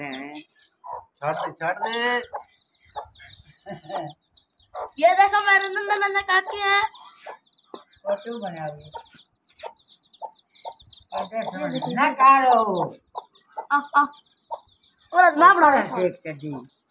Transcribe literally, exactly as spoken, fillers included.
छोड़ दे छोड़ दे। ये देखो मेरे नंदा नंदा काके हैं। फोटो बना लो। ना करो। आ आ और ना बना रहे एक चड्डी।